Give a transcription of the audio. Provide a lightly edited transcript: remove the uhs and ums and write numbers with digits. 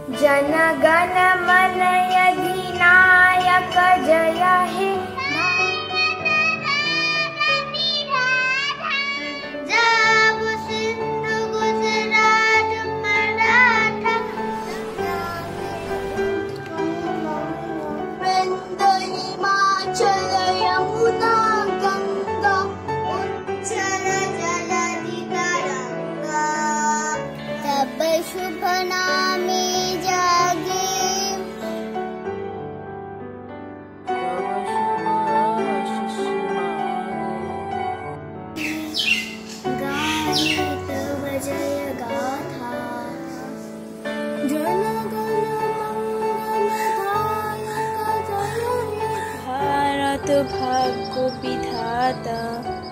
जन गण मन अधिनायक जय हे। जब सिंधु गुजरात मराठा विंध्य हिमाचल यमुना गंगा उच्चल जलधि तरंगा तब शुभ नामे जागे। गाये तव जय गाथा जन गण मंगलदायक जय हे। भारत भाग्य विधाता